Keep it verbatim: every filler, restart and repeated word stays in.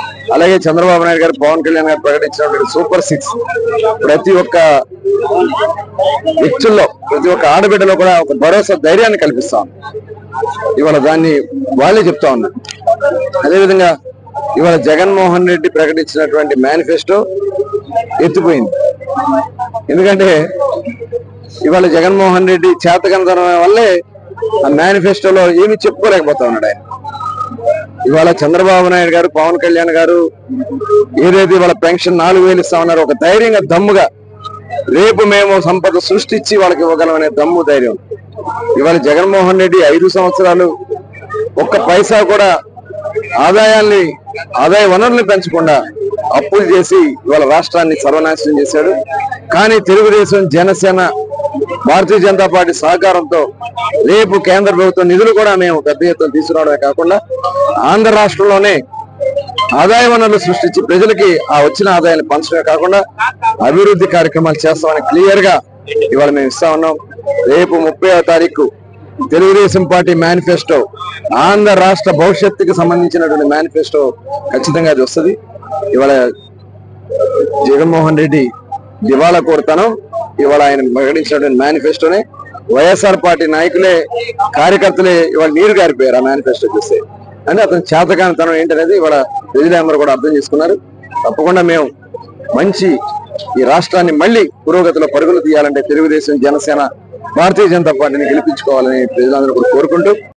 అలాగే చంద్రబాబు నాయుడు గారు పవన్ కళ్యాణ్ గారు ప్రకటించినటువంటి సూపర్ సిక్స్ ప్రతి ఒక్క వ్యక్తుల్లో ప్రతి ఒక్క ఆడబిడ్డలో కూడా ఒక భరోసా ధైర్యాన్ని కల్పిస్తాం. ఇవాళ దాన్ని వాళ్ళే చెప్తా ఉన్నారు. అదేవిధంగా ఇవాళ జగన్మోహన్ రెడ్డి ప్రకటించినటువంటి మేనిఫెస్టో ఎత్తిపోయింది. ఎందుకంటే ఇవాళ జగన్మోహన్ రెడ్డి చేతకంతనం వల్లే ఆ మేనిఫెస్టోలో ఏమి చెప్పుకోలేకపోతా ఉన్నాడు ఆయన. ఇవాళ చంద్రబాబు నాయుడు గారు పవన్ కళ్యాణ్ గారు ఏదైతే ఇవాళ పెన్షన్ నాలుగు వేలు ఇస్తా ఉన్నారు, ఒక ధైర్యంగా దమ్ముగా రేపు మేము సంపద సృష్టించి వాళ్ళకి ఇవ్వగలమనే దమ్ము ధైర్యం. ఇవాళ జగన్మోహన్ రెడ్డి ఐదు సంవత్సరాలు ఒక్క పైసా కూడా ఆదాయాన్ని ఆదాయ వనరుల్ని పెంచకుండా అప్పులు చేసి ఇవాళ రాష్ట్రాన్ని సర్వనాశనం చేశాడు. కానీ తెలుగుదేశం, జనసేన, భారతీయ జనతా పార్టీ సహకారంతో రేపు కేంద్ర ప్రభుత్వం నిధులు కూడా మేము పెద్ద ఎత్తున తీసుకురావడమే కాకుండా ఆంధ్ర రాష్ట్రంలోనే ఆదాయ వనరులు సృష్టించి ప్రజలకి ఆ వచ్చిన ఆదాయాన్ని పంచడమే కాకుండా అభివృద్ధి కార్యక్రమాలు చేస్తామని క్లియర్ గా ఇవాళ మేము ఇస్తా ఉన్నాం. రేపు ముప్పైవ తారీఖు తెలుగుదేశం పార్టీ మేనిఫెస్టో, ఆంధ్ర రాష్ట్ర భవిష్యత్తుకి సంబంధించినటువంటి మేనిఫెస్టో ఖచ్చితంగా అది వస్తుంది. ఇవాళ జగన్మోహన్ రెడ్డి దివాళా కోరుతాను. ఇవాళ ఆయన ప్రకటించినటువంటి మేనిఫెస్టోనే వైఎస్ఆర్ పార్టీ నాయకులే, కార్యకర్తలే ఇవాళ నీరు గారిపోయారు ఆ మేనిఫెస్టో చూస్తే. అంటే అతను చేతకానితనం ఏంటనేది ఇవాళ ప్రజలందరూ కూడా అర్థం చేసుకున్నారు. తప్పకుండా మేము మంచి ఈ రాష్ట్రాన్ని మళ్ళీ పురోగతిలో పరుగులు తీయాలంటే తెలుగుదేశం, జనసేన, భారతీయ జనతా పార్టీని గెలిపించుకోవాలని ప్రజలందరూ కూడా కోరుకుంటూ